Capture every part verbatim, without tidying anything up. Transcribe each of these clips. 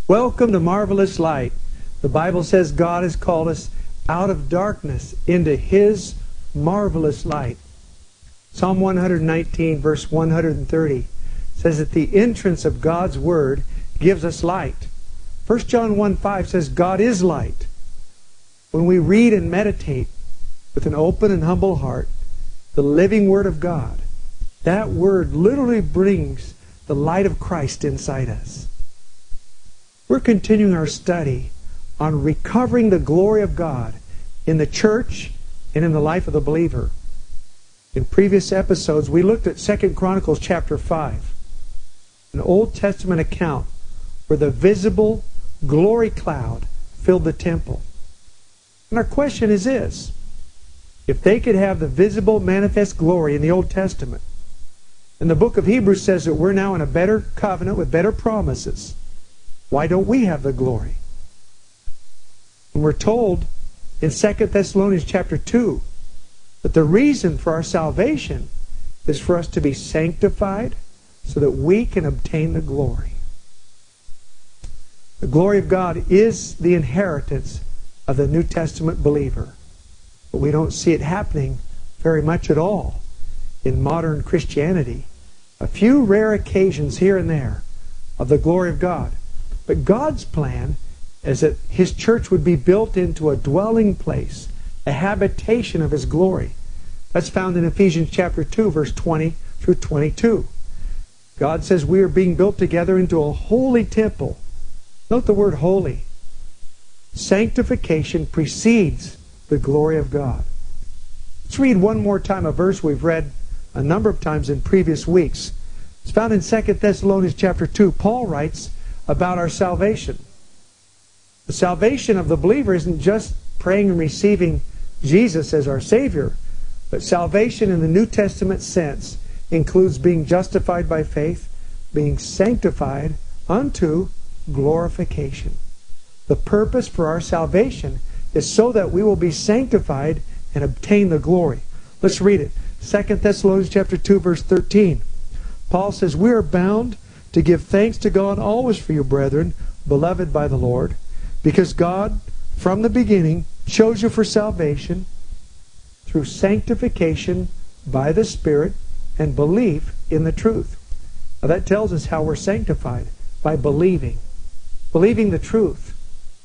Welcome to Marvelous Light. The Bible says God has called us out of darkness into His marvelous light. Psalm one nineteen, verse one thirty says that the entrance of God's Word gives us light. First John one five says God is light. When we read and meditate with an open and humble heart the living Word of God, that Word literally brings the light of Christ inside us. We're continuing our study on recovering the glory of God in the church and in the life of the believer. In previous episodes, we looked at Second Chronicles chapter five, an Old Testament account where the visible glory cloud filled the temple. And our question is this: if they could have the visible manifest glory in the Old Testament, and the book of Hebrews says that we're now in a better covenant with better promises, why don't we have the glory? And we're told in Second Thessalonians chapter two that the reason for our salvation is for us to be sanctified so that we can obtain the glory. The glory of God is the inheritance of the New Testament believer. But we don't see it happening very much at all in modern Christianity. A few rare occasions here and there of the glory of God. But God's plan is that His church would be built into a dwelling place, a habitation of His glory. That's found in Ephesians chapter two, verse twenty through twenty-two. God says we are being built together into a holy temple. Note the word holy. Sanctification precedes the glory of God. Let's read one more time a verse we've read a number of times in previous weeks. It's found in Second Thessalonians chapter two. Paul writes about our salvation. The salvation of the believer isn't just praying and receiving Jesus as our Savior, but salvation in the New Testament sense includes being justified by faith, being sanctified unto glorification. The purpose for our salvation is so that we will be sanctified and obtain the glory. Let's read it. Second Thessalonians chapter two, verse thirteen. Paul says, "We are bound to give thanks to God always for you, brethren, beloved by the Lord, because God, from the beginning, chose you for salvation through sanctification by the Spirit and belief in the truth." Now that tells us how we're sanctified, by believing. Believing the truth.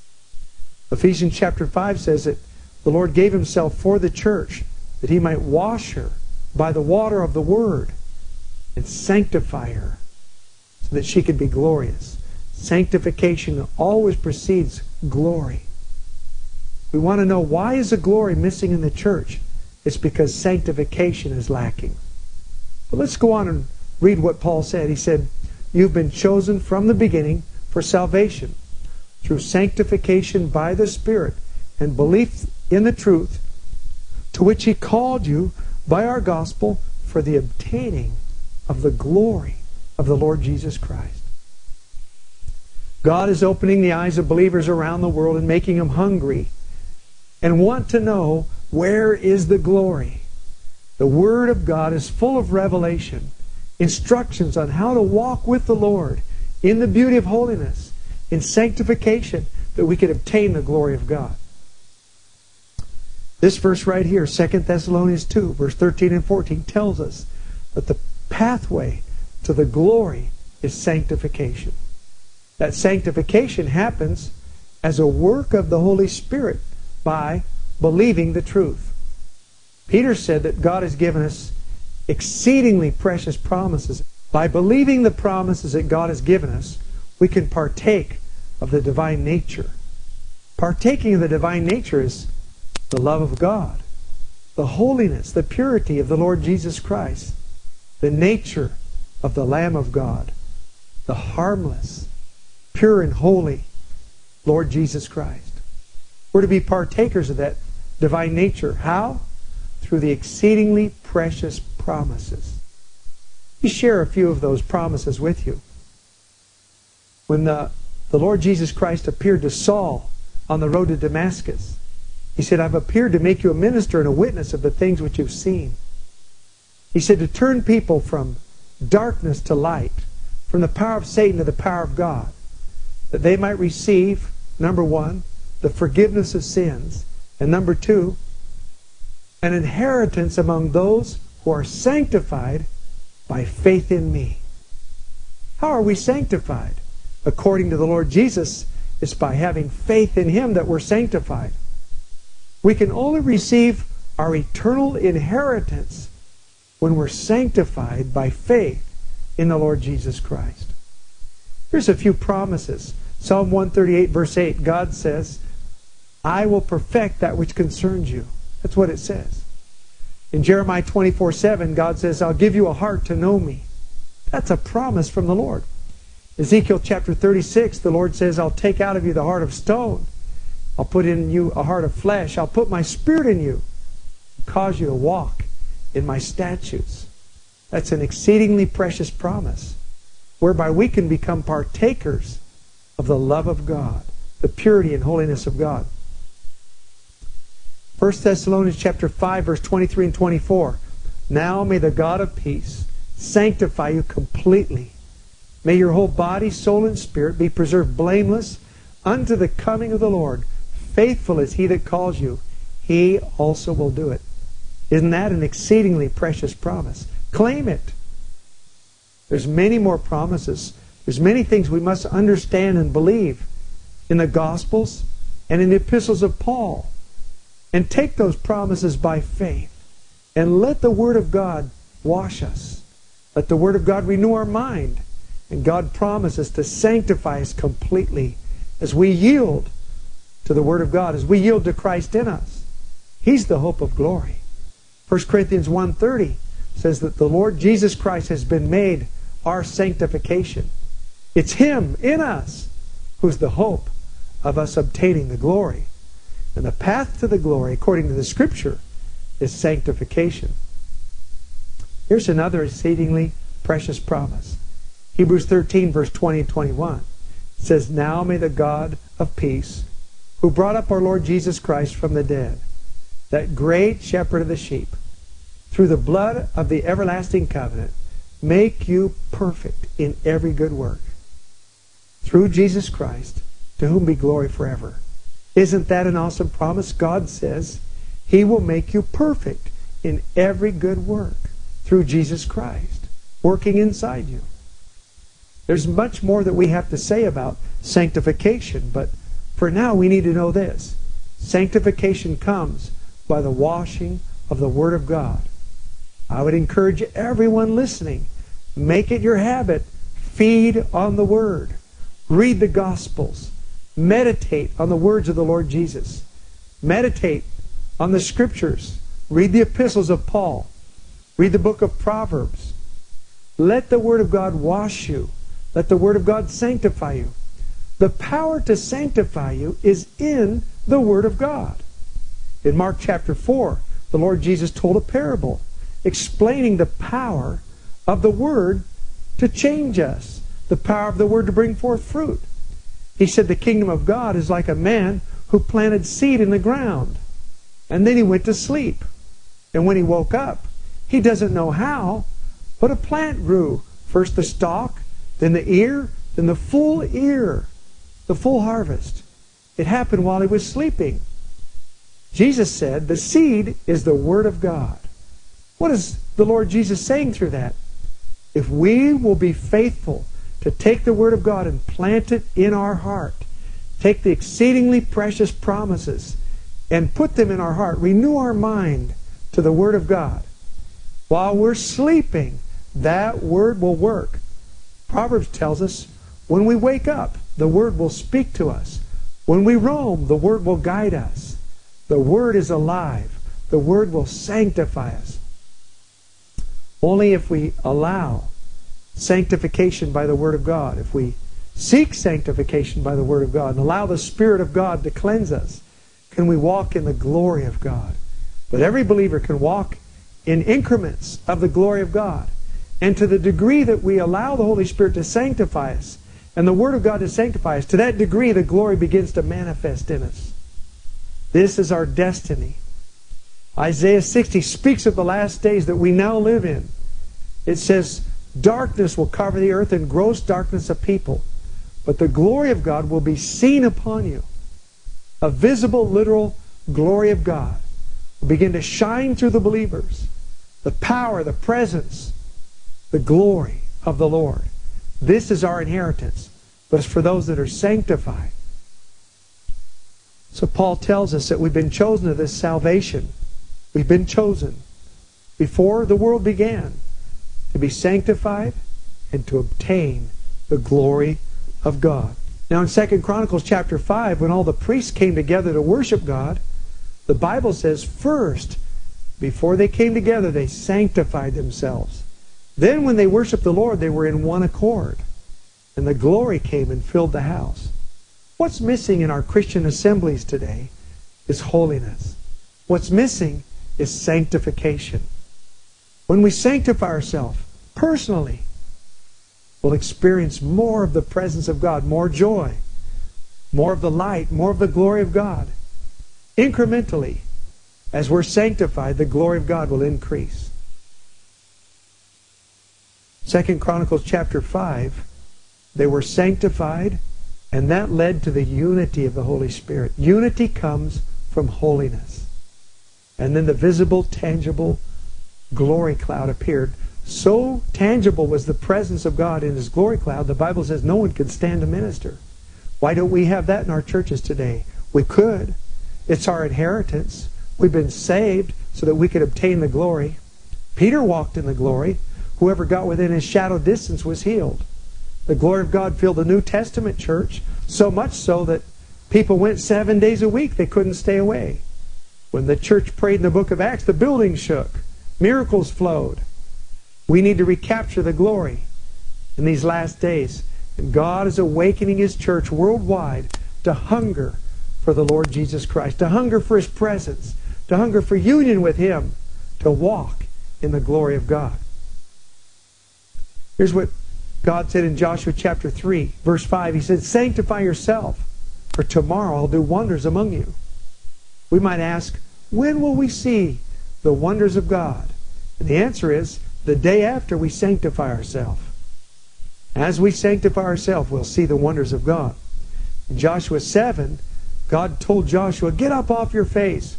Ephesians chapter five says that the Lord gave Himself for the church that He might wash her by the water of the Word and sanctify her so that she could be glorious. Sanctification always precedes glory. We want to know, why is the glory missing in the church? It's because sanctification is lacking. But let's go on and read what Paul said. He said, "You've been chosen from the beginning for salvation through sanctification by the Spirit and belief in the truth, to which He called you by our gospel for the obtaining of the glory of the Lord Jesus Christ." God is opening the eyes of believers around the world and making them hungry and want to know, where is the glory? The Word of God is full of revelation, instructions on how to walk with the Lord in the beauty of holiness, in sanctification, that we can obtain the glory of God. This verse right here, Second Thessalonians two, verse thirteen and fourteen, tells us that the pathway to the glory is sanctification. That sanctification happens as a work of the Holy Spirit by believing the truth. Peter said that God has given us exceedingly precious promises. By believing the promises that God has given us, we can partake of the divine nature. Partaking of the divine nature is the love of God, the holiness, the purity of the Lord Jesus Christ, the nature of the Lamb of God, the harmless, pure and holy Lord Jesus Christ. We're to be partakers of that divine nature. How? Through the exceedingly precious promises. Let me share a few of those promises with you. When the, the Lord Jesus Christ appeared to Saul on the road to Damascus, He said, "I've appeared to make you a minister and a witness of the things which you've seen." He said to turn people from darkness to light, from the power of Satan to the power of God. that they might receive, number one, the forgiveness of sins, and number two, an inheritance among those who are sanctified by faith in me. How are we sanctified? According to the Lord Jesus, it's by having faith in Him that we're sanctified. We can only receive our eternal inheritance when we're sanctified by faith in the Lord Jesus Christ. Here's a few promises. Psalm one thirty-eight, verse eight, God says, I will perfect that which concerns you. That's what it says. In Jeremiah twenty-four seven, God says, I'll give you a heart to know me. That's a promise from the Lord. Ezekiel chapter thirty-six, the Lord says, I'll take out of you the heart of stone. I'll put in you a heart of flesh. I'll put my spirit in you and cause you to walk in my statutes. That's an exceedingly precious promise, whereby we can become partakers of the love of God, the purity and holiness of God. First Thessalonians chapter five, verse twenty-three and twenty-four. Now may the God of peace sanctify you completely. May your whole body, soul, and spirit be preserved blameless unto the coming of the Lord. Faithful is He that calls you. He also will do it. Isn't that an exceedingly precious promise? Claim it. There's many more promises. There's many things we must understand and believe in the Gospels and in the epistles of Paul. And take those promises by faith. And let the Word of God wash us. Let the Word of God renew our mind. And God promises to sanctify us completely as we yield to the Word of God, as we yield to Christ in us. He's the hope of glory. First Corinthians one thirty says that the Lord Jesus Christ has been made our sanctification. It's Him in us who's the hope of us obtaining the glory. And the path to the glory, according to the Scripture, is sanctification. Here's another exceedingly precious promise. Hebrews thirteen, verse twenty and twenty-one. It says, Now may the God of peace, who brought up our Lord Jesus Christ from the dead, that great shepherd of the sheep, through the blood of the everlasting covenant, make you perfect in every good work. Through Jesus Christ, to whom be glory forever. Isn't that an awesome promise? God says He will make you perfect in every good work through Jesus Christ, working inside you. There's much more that we have to say about sanctification, but for now we need to know this. Sanctification comes by the washing of the Word of God. I would encourage everyone listening, make it your habit. Feed on the Word. Read the Gospels. Meditate on the words of the Lord Jesus. Meditate on the Scriptures. Read the epistles of Paul. Read the book of Proverbs. Let the Word of God wash you. Let the Word of God sanctify you. The power to sanctify you is in the Word of God. In Mark chapter four, the Lord Jesus told a parable explaining the power of the Word to change us, the power of the Word to bring forth fruit. He said the kingdom of God is like a man who planted seed in the ground, and then he went to sleep. And when he woke up, he doesn't know how, but a plant grew. First the stalk, then the ear, then the full ear, the full harvest. It happened while he was sleeping. Jesus said the seed is the Word of God. What is the Lord Jesus saying through that? If we will be faithful to take the Word of God and plant it in our heart, take the exceedingly precious promises and put them in our heart, renew our mind to the Word of God. While we're sleeping, that Word will work. Proverbs tells us when we wake up, the Word will speak to us. When we roam, the Word will guide us. The Word is alive. The Word will sanctify us. Only if we allow sanctification by the Word of God, if we seek sanctification by the Word of God and allow the Spirit of God to cleanse us, can we walk in the glory of God. But every believer can walk in increments of the glory of God. And to the degree that we allow the Holy Spirit to sanctify us and the Word of God to sanctify us, to that degree the glory begins to manifest in us. This is our destiny. Isaiah sixty speaks of the last days that we now live in. It says, darkness will cover the earth and gross darkness of people. but the glory of God will be seen upon you. A visible, literal glory of God will begin to shine through the believers. The power, the presence, the glory of the Lord. This is our inheritance, but it's for those that are sanctified. So Paul tells us that we've been chosen to this salvation. We've been chosen before the world began to be sanctified and to obtain the glory of God. Now in Second Chronicles chapter five, when all the priests came together to worship God, the Bible says first, before they came together, they sanctified themselves. Then when they worshiped the Lord, they were in one accord. And the glory came and filled the house. What's missing in our Christian assemblies today is holiness. What's missing is sanctification. When we sanctify ourselves personally, we'll experience more of the presence of God, more joy, more of the light, more of the glory of God. Incrementally, as we're sanctified, the glory of God will increase. Second Chronicles chapter five, they were sanctified, and that led to the unity of the Holy Spirit. Unity comes from holiness. And then the visible, tangible glory cloud appeared. So tangible was the presence of God in His glory cloud, the Bible says no one could stand to minister. Why don't we have that in our churches today? We could. It's our inheritance. We've been saved so that we could obtain the glory. Peter walked in the glory. Whoever got within his shadow distance was healed. The glory of God filled the New Testament church, so much so that people went seven days a week. They couldn't stay away. When the church prayed in the book of Acts, the building shook. Miracles flowed. We need to recapture the glory in these last days. And God is awakening His church worldwide to hunger for the Lord Jesus Christ, to hunger for His presence, to hunger for union with Him, to walk in the glory of God. Here's what God said in Joshua chapter three, verse five. He said, "Sanctify yourself, for tomorrow I'll do wonders among you." We might ask, when will we see the wonders of God? And the answer is, the day after we sanctify ourselves. As we sanctify ourselves, we'll see the wonders of God. In Joshua seven, God told Joshua, "Get up off your face."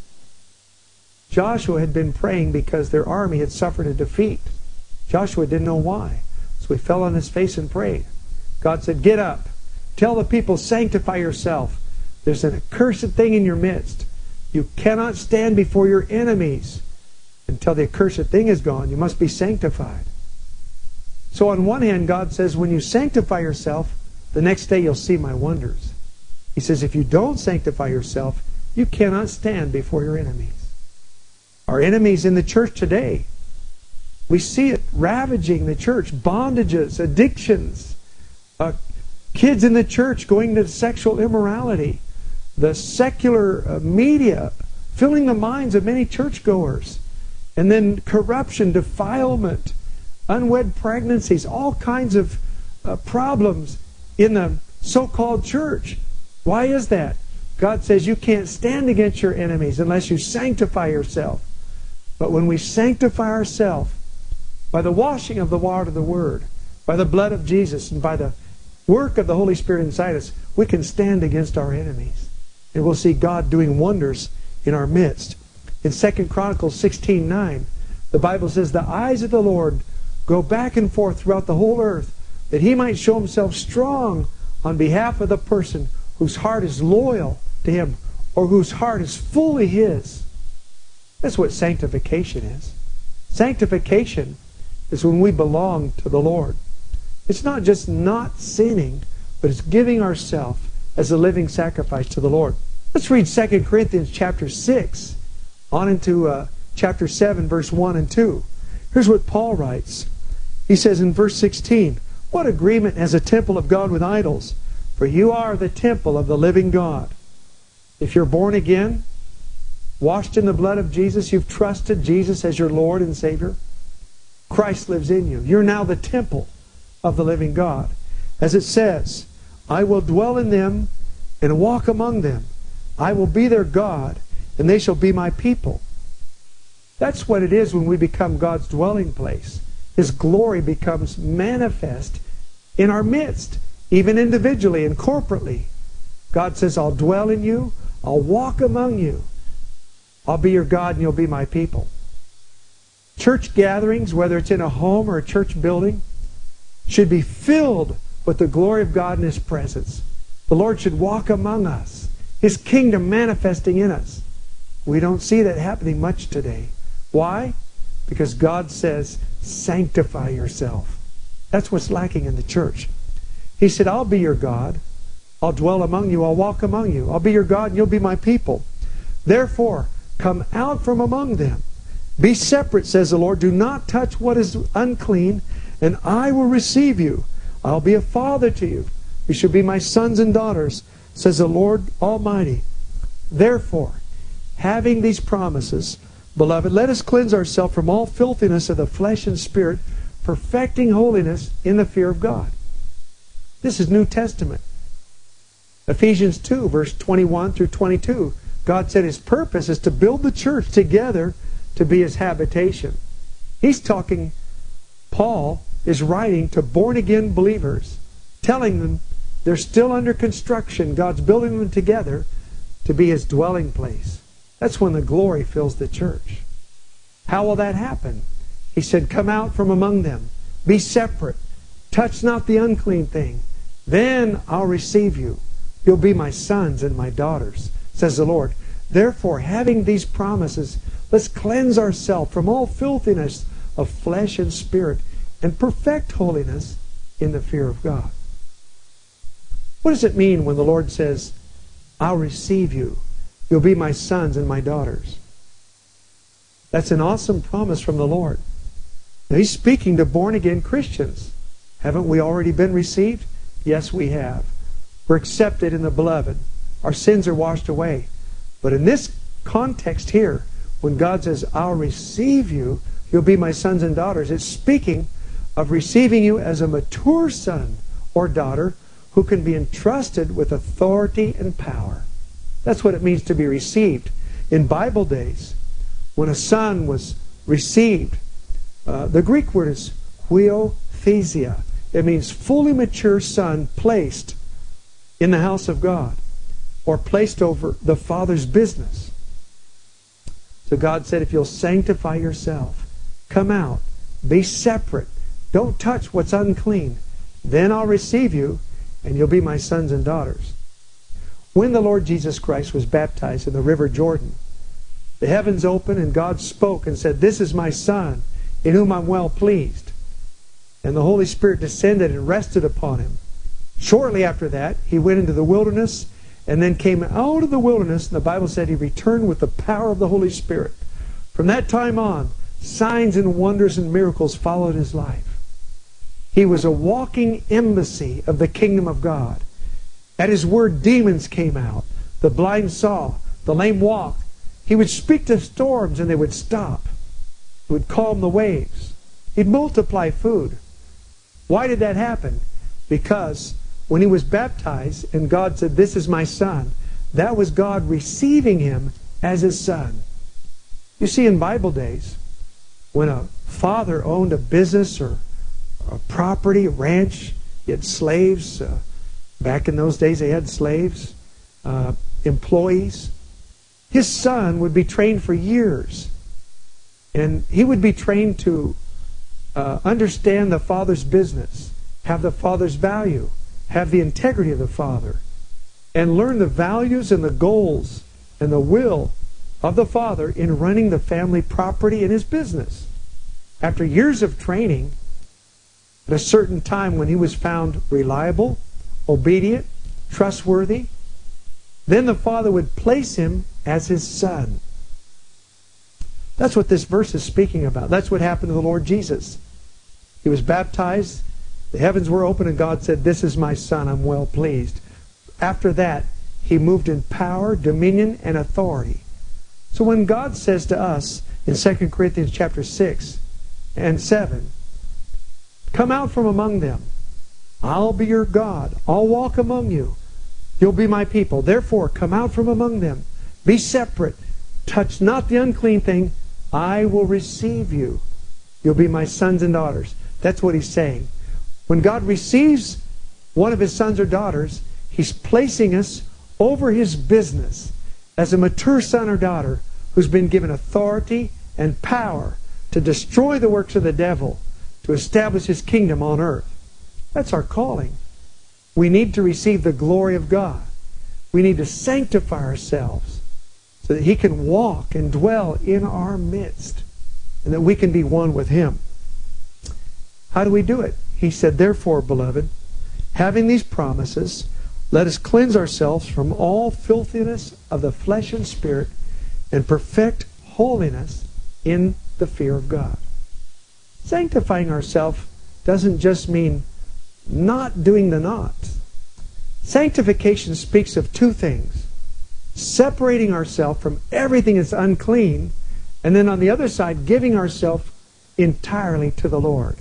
Joshua had been praying because their army had suffered a defeat. Joshua didn't know why. So he fell on his face and prayed. God said, "Get up. Tell the people, sanctify yourself. There's an accursed thing in your midst. You cannot stand before your enemies until the accursed thing is gone. You must be sanctified." So on one hand, God says, when you sanctify yourself, the next day you'll see my wonders. He says, if you don't sanctify yourself, you cannot stand before your enemies. Our enemies in the church today, we see it ravaging the church. Bondages, addictions, uh, kids in the church going to sexual immorality, the secular uh, media filling the minds of many churchgoers, and then corruption, defilement, unwed pregnancies, all kinds of uh, problems in the so-called church. Why is that? God says you can't stand against your enemies unless you sanctify yourself. But when we sanctify ourselves by the washing of the water of the Word, by the blood of Jesus, and by the work of the Holy Spirit inside us, we can stand against our enemies. And we'll see God doing wonders in our midst. In Second Chronicles sixteen nine, the Bible says, "The eyes of the Lord go back and forth throughout the whole earth, that He might show Himself strong on behalf of the person whose heart is loyal to Him, or whose heart is fully His." That's what sanctification is. Sanctification is when we belong to the Lord. It's not just not sinning, but it's giving ourselves as a living sacrifice to the Lord. Let's read Second Corinthians chapter six on into uh, chapter seven, verse one and two. Here's what Paul writes. He says in verse sixteen, "What agreement has a temple of God with idols? For you are the temple of the living God." If you're born again, washed in the blood of Jesus, you've trusted Jesus as your Lord and Savior, Christ lives in you. You're now the temple of the living God. As it says, "I will dwell in them and walk among them. I will be their God, and they shall be my people." That's what it is when we become God's dwelling place. His glory becomes manifest in our midst. even individually and corporately. God says, I'll dwell in you, I'll walk among you, I'll be your God and you'll be my people. Church gatherings, whether it's in a home or a church building, should be filled with the glory of God and His presence. The Lord should walk among us, His kingdom manifesting in us. We don't see that happening much today. Why? Because God says, sanctify yourself. That's what's lacking in the church. He said, I'll be your God. I'll dwell among you. I'll walk among you. I'll be your God and you'll be my people. Therefore, come out from among them. Be separate, says the Lord. Do not touch what is unclean, and I will receive you. I'll be a father to you. You shall be my sons and daughters, says the Lord Almighty. Therefore, having these promises, beloved, let us cleanse ourselves from all filthiness of the flesh and spirit, perfecting holiness in the fear of God. This is New Testament. Ephesians two, verse twenty-one through twenty-two. God said His purpose is to build the church together to be His habitation. He's talking, Paul is writing to born-again believers, telling them they're still under construction. God's building them together to be His dwelling place. That's when the glory fills the church. How will that happen? He said, come out from among them. Be separate. Touch not the unclean thing. Then I'll receive you. You'll be my sons and my daughters, says the Lord. Therefore, having these promises, let's cleanse ourselves from all filthiness of flesh and spirit and perfect holiness in the fear of God. What does it mean when the Lord says, I'll receive you? You'll be my sons and my daughters. That's an awesome promise from the Lord. Now, He's speaking to born-again Christians. Haven't we already been received? Yes, we have. We're accepted in the beloved. Our sins are washed away. But in this context here, when God says, I'll receive you, you'll be my sons and daughters, it's speaking of receiving you as a mature son or daughter who can be entrusted with authority and power. That's what it means to be received. In Bible days, when a son was received, uh, the Greek word is huiothesia. It means fully mature son placed in the house of God or placed over the Father's business. So God said, if you'll sanctify yourself, come out, be separate, don't touch what's unclean, then I'll receive you and you'll be my sons and daughters. When the Lord Jesus Christ was baptized in the River Jordan, the heavens opened and God spoke and said, this is my Son, in whom I'm well pleased. And the Holy Spirit descended and rested upon Him. Shortly after that, He went into the wilderness and then came out of the wilderness, and the Bible said He returned with the power of the Holy Spirit. From that time on, signs and wonders and miracles followed His life. He was a walking embassy of the kingdom of God. At His word, demons came out. The blind saw. The lame walked. He would speak to storms and they would stop. He would calm the waves. He'd multiply food. Why did that happen? Because when He was baptized and God said, this is my Son, that was God receiving Him as His Son. You see, in Bible days, when a father owned a business or a property, a ranch, he had slaves. Uh, back in those days, they had slaves, uh, employees. His son would be trained for years. And he would be trained to uh, understand the father's business, have the father's value, have the integrity of the father, and learn the values and the goals and the will of the father in running the family property and his business. After years of training, at a certain time when he was found reliable, obedient, trustworthy, then the father would place him as his son. That's what this verse is speaking about. That's what happened to the Lord Jesus. He was baptized, the heavens were open, and God said, this is my Son, I'm well pleased. After that, He moved in power, dominion, and authority. So when God says to us in Second Corinthians chapter six and seven, come out from among them, I'll be your God, I'll walk among you, you'll be my people. Therefore, come out from among them, be separate, touch not the unclean thing, I will receive you. You'll be my sons and daughters. That's what He's saying. When God receives one of His sons or daughters, He's placing us over His business as a mature son or daughter who's been given authority and power to destroy the works of the devil, to establish His kingdom on earth. That's our calling. We need to receive the glory of God. We need to sanctify ourselves so that He can walk and dwell in our midst and that we can be one with Him. How do we do it? He said, therefore, beloved, having these promises, let us cleanse ourselves from all filthiness of the flesh and spirit and perfect holiness in the fear of God. Sanctifying ourselves doesn't just mean not doing the knots. Sanctification speaks of two things. Separating ourselves from everything that's unclean, and then on the other side, giving ourselves entirely to the Lord.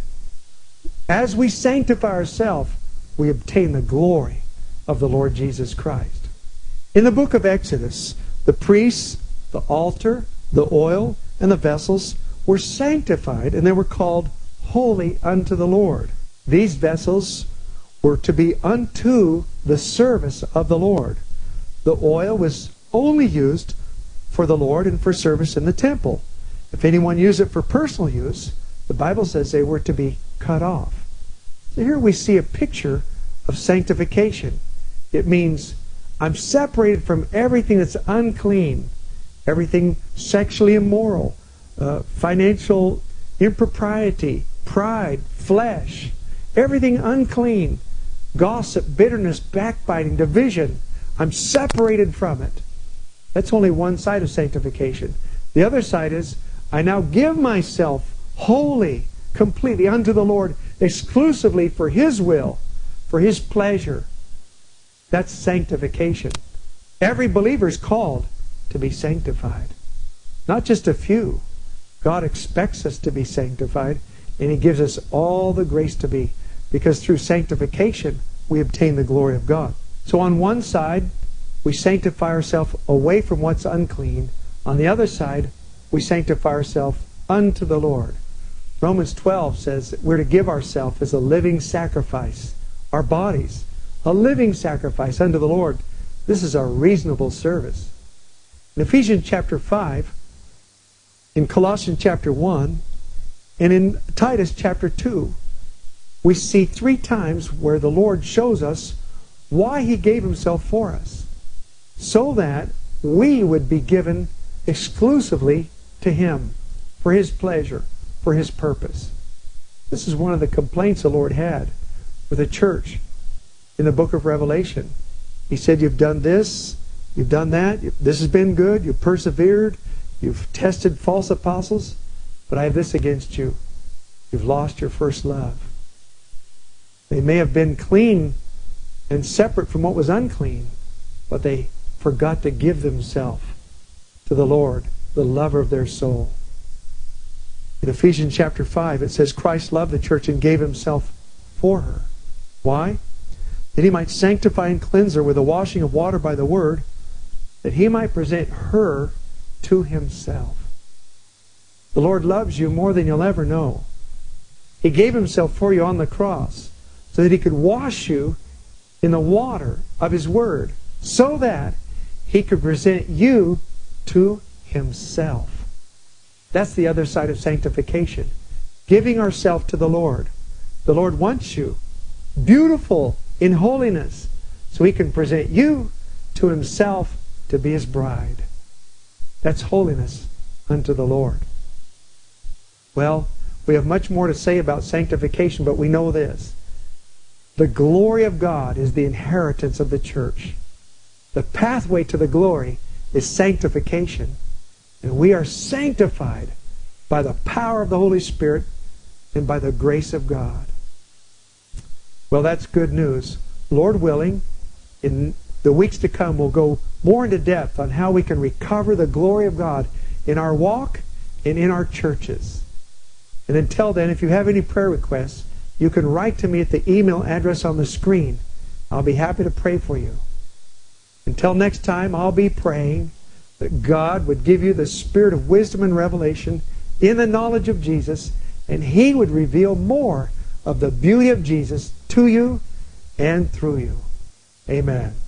As we sanctify ourselves, we obtain the glory of the Lord Jesus Christ. In the book of Exodus, the priests, the altar, the oil, and the vessels were sanctified, and they were called holy unto the Lord. These vessels were to be unto the service of the Lord. The oil was only used for the Lord and for service in the temple. If anyone used it for personal use, the Bible says they were to be cut off. So here we see a picture of sanctification. It means I'm separated from everything that's unclean, everything sexually immoral, uh, financial impropriety, pride, flesh, everything unclean, gossip, bitterness, backbiting, division. I'm separated from it. That's only one side of sanctification. The other side is I now give myself wholly, completely unto the Lord, exclusively for His will, for His pleasure. That's sanctification. Every believer is called to be sanctified. Not just a few. God expects us to be sanctified, and He gives us all the grace to be, because through sanctification we obtain the glory of God. So on one side, we sanctify ourselves away from what's unclean. On the other side, we sanctify ourselves unto the Lord. Romans twelve says that we're to give ourselves as a living sacrifice, our bodies, a living sacrifice unto the Lord. This is our reasonable service. In Ephesians chapter five, in Colossians chapter one, and in Titus chapter two, we see three times where the Lord shows us why He gave Himself for us, so that we would be given exclusively to Him, for His pleasure, for His purpose. This is one of the complaints the Lord had with the church in the book of Revelation. He said, you've done this, you've done that, this has been good, you've persevered, you've tested false apostles, but I have this against you. You've lost your first love. They may have been clean and separate from what was unclean, but they forgot to give themselves to the Lord, the lover of their soul. In Ephesians chapter five, it says, Christ loved the church and gave Himself for her. Why? That He might sanctify and cleanse her with the washing of water by the Word, that He might present her to Himself. The Lord loves you more than you'll ever know. He gave Himself for you on the cross so that He could wash you in the water of His Word, so that He could present you to Himself. That's the other side of sanctification. Giving ourselves to the Lord. The Lord wants you beautiful in holiness, so He can present you to Himself to be His bride. That's holiness unto the Lord. Well, we have much more to say about sanctification, but we know this. The glory of God is the inheritance of the church. The pathway to the glory is sanctification. And we are sanctified by the power of the Holy Spirit and by the grace of God. Well, that's good news. Lord willing, in the weeks to come, we'll go more into depth on how we can recover the glory of God in our walk and in our churches. And until then, if you have any prayer requests, you can write to me at the email address on the screen. I'll be happy to pray for you. Until next time, I'll be praying that God would give you the spirit of wisdom and revelation in the knowledge of Jesus, and He would reveal more of the beauty of Jesus to you and through you. Amen.